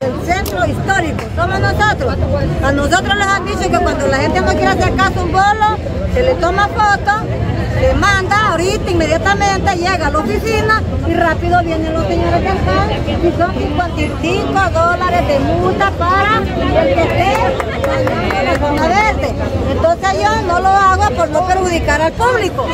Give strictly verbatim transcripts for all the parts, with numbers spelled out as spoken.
del centro histórico, somos nosotros. A nosotros les han dicho que cuando la gente no quiere hacer caso a un bolo, se le toma foto, se manda ahorita, inmediatamente llega a la oficina y rápido vienen los señores de acá y son cincuenta y cinco dólares de multa para el que esté en la zona verde. Entonces yo no lo hago por no perjudicar al público.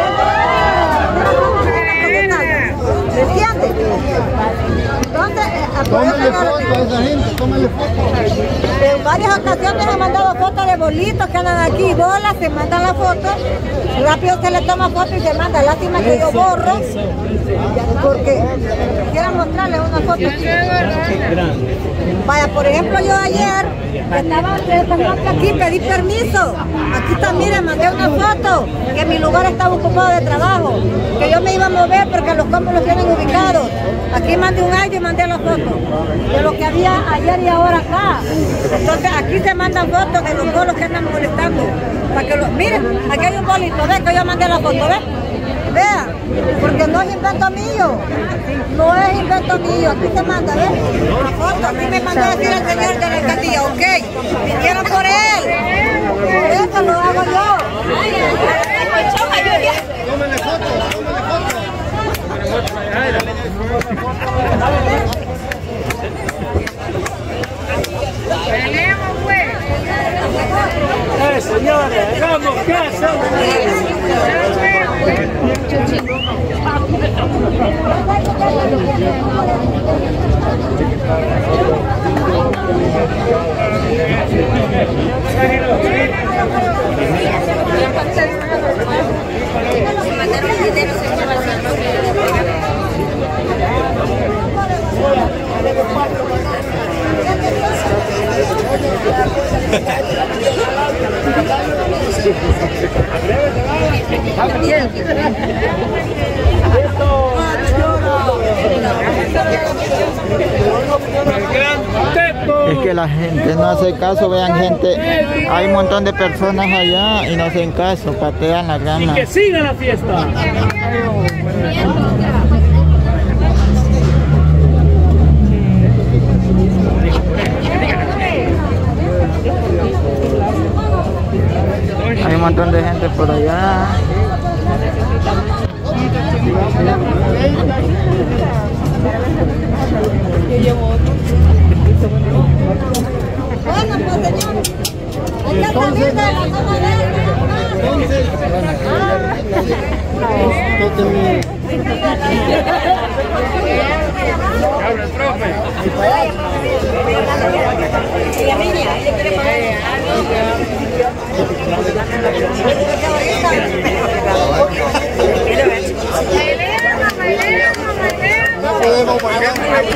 ¿Me entiendes? Entonces, tómale foto a esa gente, tómale foto. En varias ocasiones he mandado fotos de bolitos que andan aquí, bolas, se mandan la foto, rápido se le toma foto y se manda. Lástima que yo borro, porque quiero mostrarles una foto aquí. Vaya, por ejemplo, yo ayer estaba esta noche aquí, pedí permiso. Aquí también le mandé una foto, que mi lugar estaba ocupado de trabajo, que yo me iba a mover porque los compros los tienen ubicados. Aquí mandé un audio y mandé la foto de lo que había ayer y ahora acá. Entonces aquí se mandan fotos de los bolos que andan molestando. Para que los, miren, aquí hay un bolito, ve que yo mandé la foto, ve. Vea, porque no es invento mío, no es invento mío, aquí se manda, ¿ves? La foto, aquí me mandó a decir el señor de la alcaldía, ok, vinieron por él, eso lo hago yo. Tómale foto, tómale foto. Tenemos, pues. Eh, señores, hagamos caso. Es que la gente no hace caso, vean gente, hay un montón de personas allá y no hacen caso, patean la rama. Y que siga la fiesta. Hay un montón de gente por allá. Bueno, pues señor, hay que salir de la zona verde. Habla el profe. No podemos pagar.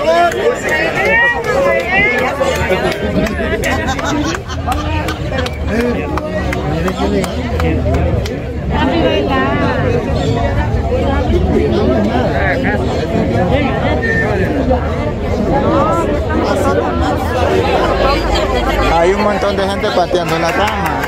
Hay un montón de gente pateando la cama.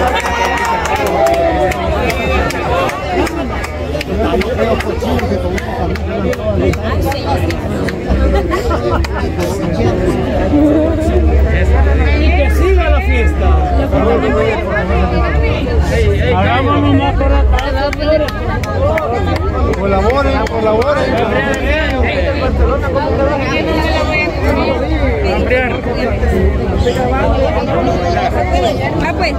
Y que siga la fiesta. Hagámonos más por la tarde. Colaboren, colaboren. Ah, pues.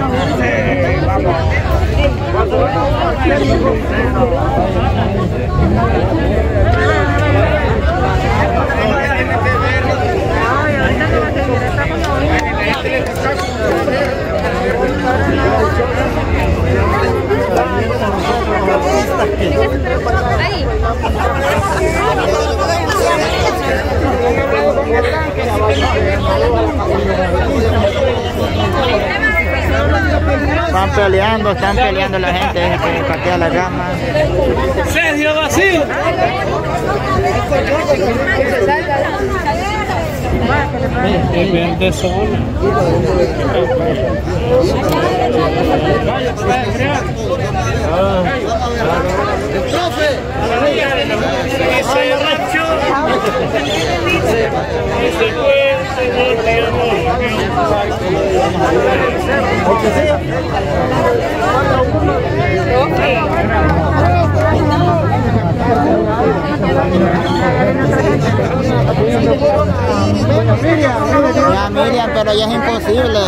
Ahí. Están peleando, están peleando la gente que patea la cama. Sergio Basil. Es verde zona. Vaya, está creando. ¡Profe! Ese rancho. Ya, Miriam, pero ya es imposible.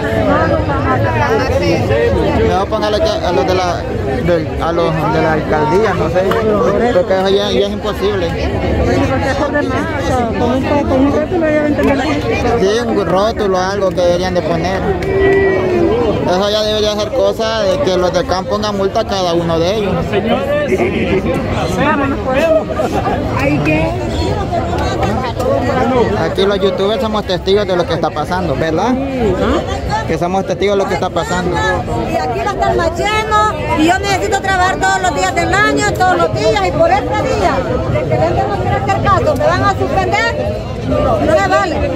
Mejor póngale que a los de la, de, a los de la alcaldía, no sé, porque eso ya, ya es imposible. Sí, un rótulo, algo que deberían de poner. Eso ya debería ser cosa de que los del campo pongan multa a cada uno de ellos. Aquí los youtubers somos testigos de lo que está pasando, ¿verdad? Que somos testigos de lo que está pasando. Y aquí va a estar más lleno y yo necesito trabajar todos los días del año, todos los días, y por este día, de que la gente no quiere hacer caso, me van a suspender, no me vale.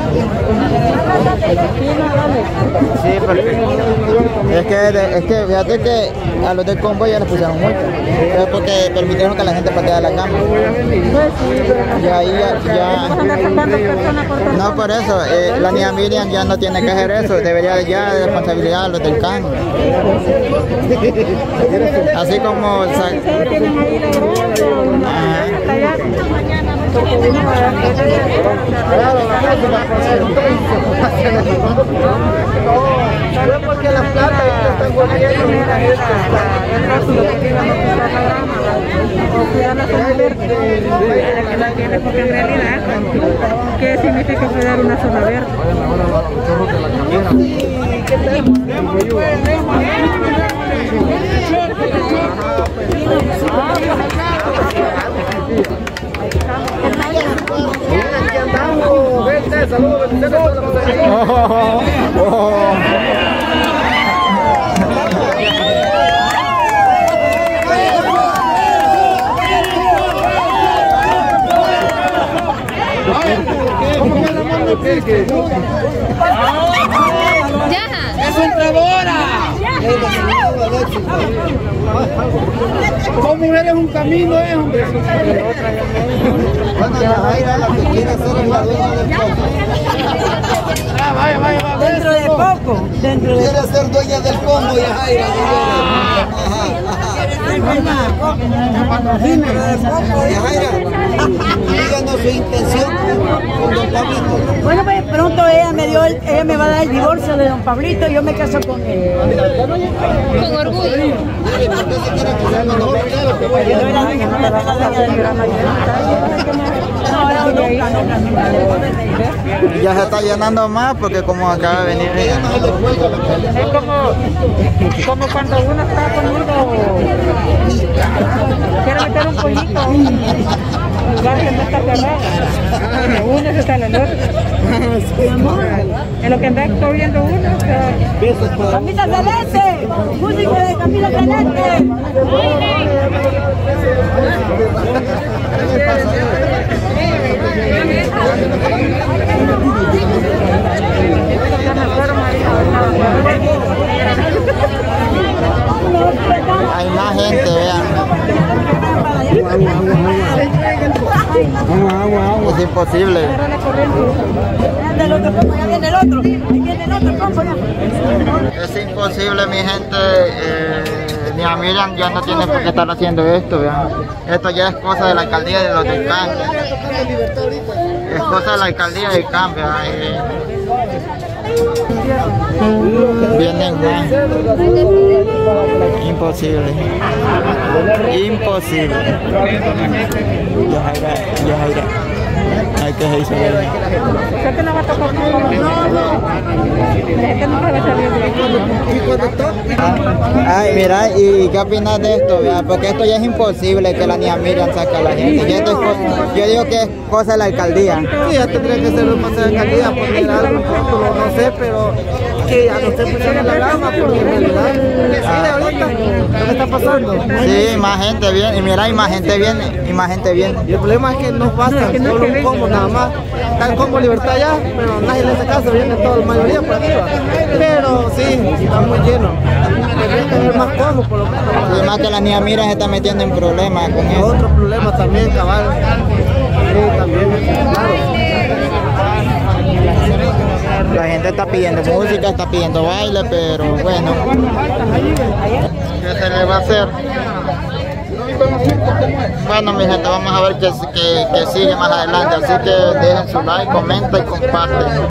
Sí, porque es que, es que fíjate que a los del combo ya les pusieron multa. Es porque permitieron que la gente pateara la cama. Y ahí ya, ya... No, por eso, eh, la niña Miriam ya no tiene que hacer eso, debería ya de responsabilidad a los del C A N. Así como... porque las plantas están volviendo porque en realidad, ¿qué significa cuidar una zona verde? Aquí andamos, vente, saludos, bendiciones a todos los ¡Es un trabora! ¿Cómo eres un camino, eh, hombre? Bueno, la Jaira, la que quiere ser la dueña del combo. Ah, vaya, vaya, vaya. Dentro de poco, dentro de Quiere ser dueña del combo, ya Jaira. Díganos su intención con don Pablito. Bueno, pues pronto ella me dio, el, ella me va a dar el divorcio de don Pablito y yo me caso con él. Con orgullo. Ya se está llenando más porque como acaba de venir ella. Es como, como cuando uno está poniendo, quiere meter un pollito a un lugar que no está cerrado. Uno se sale al otro. Es lo que anda corriendo uno. O sea, ¡Camila Celeste! ¡Música de Camila Celeste! Hay más gente, vean. Es imposible. Es imposible, mi gente. Eh, ni a Miriam ya no tiene por qué estar haciendo esto, vean. Esto ya es cosa de la alcaldía y de los del C A N. Es cosa de la alcaldía y del C A N, vean. Eh, Vienen más. Imposible. Imposible. Ya Jaira, ya Jaira. Hay que irse de ahí. ¿por qué no va a tocar? No, no. Es que no se va a salir de ahí. Ay, mira, ¿y qué opinas de esto? Vea? Porque esto ya es imposible que la niña Miriam saque a la gente. Y esto es co- yo digo que es cosa de la alcaldía. Sí, ya tendría que ser un cosa de alcaldía, poner algo, no sé, pero que ya no esté pusiendo la gama, porque en realidad, mire ahorita lo que está pasando. Sí, más gente viene, y mira, y más gente viene, y más gente viene. Y el problema es que no basta solo un combo nada más. Está el combo Libertad ya, pero nadie le hace caso, viene toda la mayoría por arriba. Pero sí, está muy lleno. Tendría que haber más combos por lo menos. Y más que la niña Miriam se está metiendo en problemas con eso. Otro problema también, cabal. La gente está pidiendo música, está pidiendo baile, pero bueno, ¿qué se le va a hacer? Bueno, mi gente, vamos a ver qué, qué, qué sigue más adelante, así que dejen su like, comenten y comparten.